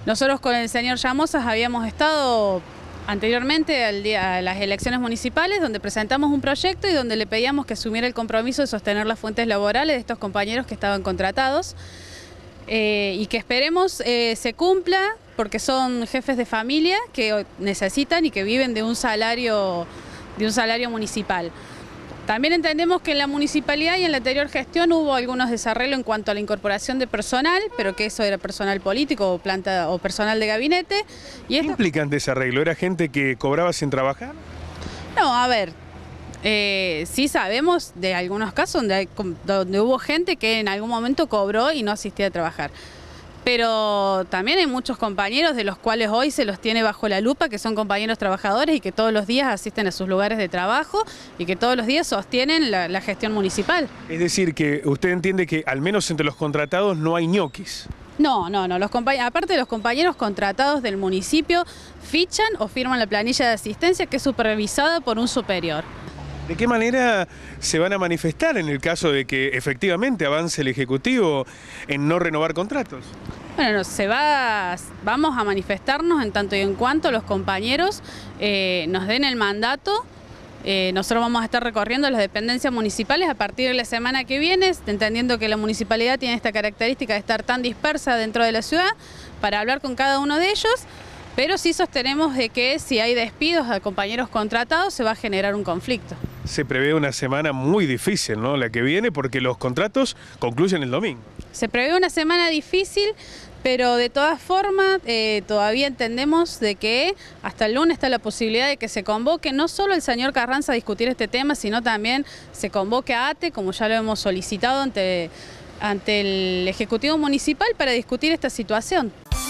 Nosotros con el señor Llamosas habíamos estado anteriormente a las elecciones municipales, donde presentamos un proyecto y donde le pedíamos que asumiera el compromiso de sostener las fuentes laborales de estos compañeros que estaban contratados y que esperemos se cumpla, porque son jefes de familia que necesitan y que viven de un salario municipal. También entendemos que en la municipalidad y en la anterior gestión hubo algunos desarreglos en cuanto a la incorporación de personal, pero que eso era personal político o personal de gabinete. ¿Qué implican desarreglo? ¿Era gente que cobraba sin trabajar? No, a ver, sí sabemos de algunos casos donde hubo gente que en algún momento cobró y no asistía a trabajar. Pero también hay muchos compañeros de los cuales hoy se los tiene bajo la lupa, que son compañeros trabajadores y que todos los días asisten a sus lugares de trabajo y que todos los días sostienen la gestión municipal. Es decir, que usted entiende que al menos entre los contratados no hay ñoquis. No, aparte de los compañeros contratados del municipio, fichan o firman la planilla de asistencia que es supervisada por un superior. ¿De qué manera se van a manifestar en el caso de que efectivamente avance el Ejecutivo en no renovar contratos? Bueno, vamos a manifestarnos en tanto y en cuanto los compañeros nos den el mandato. Nosotros vamos a estar recorriendo las dependencias municipales a partir de la semana que viene, entendiendo que la municipalidad tiene esta característica de estar tan dispersa dentro de la ciudad, para hablar con cada uno de ellos, pero sí sostenemos de que si hay despidos a compañeros contratados se va a generar un conflicto. Se prevé una semana muy difícil, ¿no?, la que viene, porque los contratos concluyen el domingo. Se prevé una semana difícil, pero de todas formas todavía entendemos de que hasta el lunes está la posibilidad de que se convoque no solo el señor Carranza a discutir este tema, sino también se convoque a ATE, como ya lo hemos solicitado ante el Ejecutivo Municipal, para discutir esta situación.